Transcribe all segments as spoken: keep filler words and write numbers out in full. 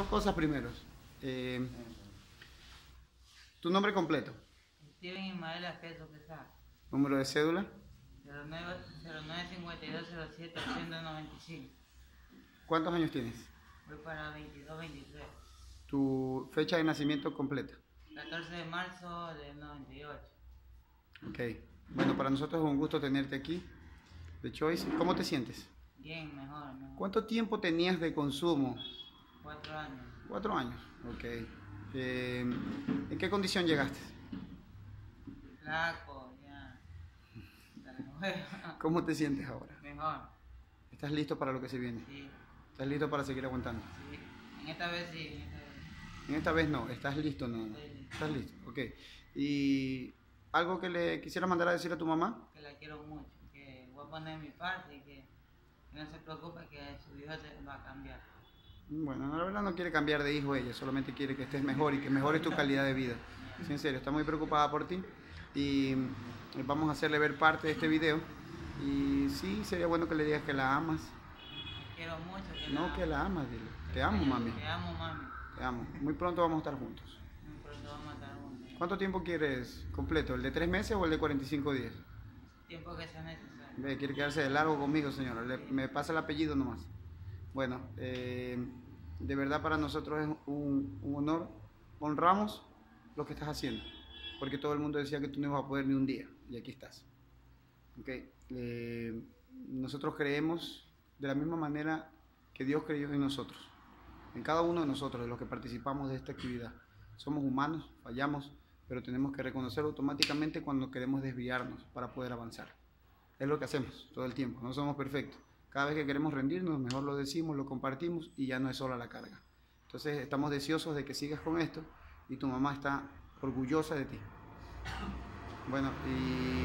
cosas primero. Eh, ¿Tu nombre completo? Steven Ismael Asqueto Quesada. ¿Número de cédula? cero nueve cincuenta y dos cero siete ochenta noventa y cinco. ¿Cuántos años tienes? Voy para veintidós veintitrés. ¿Tu fecha de nacimiento completa? catorce de marzo del noventa y ocho. Ok. Bueno, para nosotros es un gusto tenerte aquí, de Choice. ¿Cómo te sientes? Bien, mejor, mejor. ¿Cuánto tiempo tenías de consumo? Cuatro años. Cuatro años. Ok. Eh, ¿En qué condición llegaste? Flaco, ya. ¿Cómo te sientes ahora? Mejor. ¿Estás listo para lo que se viene? Sí, ¿Estás listo para seguir aguantando? sí. En esta vez sí, en esta vez. En esta vez no, estás listo, no. Estoy listo. ¿Estás listo? Ok. ¿Y algo que le quisiera mandar a decir a tu mamá? Que la quiero mucho, que voy a poner mi parte y que, que no se preocupe que su hijo se va a cambiar. Bueno, la verdad no quiere cambiar de hijo ella, solamente quiere que estés mejor y que mejores tu calidad de vida. Sí, en serio, está muy preocupada por ti y vamos a hacerle ver parte de este video. Y sí, sería bueno que le digas que la amas. Te quiero mucho. Que No, la, que la amas, dile. Te amo, mami. Te amo, mami. Te amo. Muy pronto vamos a estar juntos. Muy pronto vamos a estar juntos. ¿Cuánto tiempo quieres completo? ¿El de tres meses o el de cuarenta y cinco días? Tiempo que sea necesario. Ve, quiere quedarse de largo conmigo, señora. Le- me pasa el apellido nomás. Bueno, eh, de verdad para nosotros es un, un honor. Honramos lo que estás haciendo. Porque todo el mundo decía que tú no ibas a poder ni un día. Y aquí estás. Okay. Eh, nosotros creemos de la misma manera que Dios creyó en nosotros. En cada uno de nosotros, de los que participamos de esta actividad. Somos humanos, fallamos, pero tenemos que reconocer automáticamente cuando queremos desviarnos para poder avanzar. Es lo que hacemos todo el tiempo, no somos perfectos. Cada vez que queremos rendirnos, mejor lo decimos, lo compartimos y ya no es sola la carga. Entonces estamos deseosos de que sigas con esto y tu mamá está orgullosa de ti. Bueno, y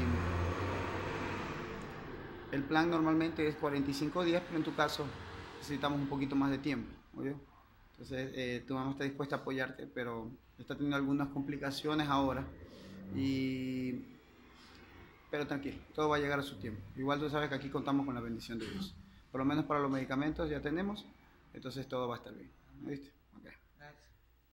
el plan normalmente es cuarenta y cinco días, pero en tu caso necesitamos un poquito más de tiempo, ¿oyó? Entonces eh, tu mamá está dispuesta a apoyarte, pero está teniendo algunas complicaciones ahora. Y pero tranquilo, todo va a llegar a su tiempo. Igual tú sabes que aquí contamos con la bendición de Dios. Por lo menos para los medicamentos ya tenemos, entonces todo va a estar bien. ¿Viste?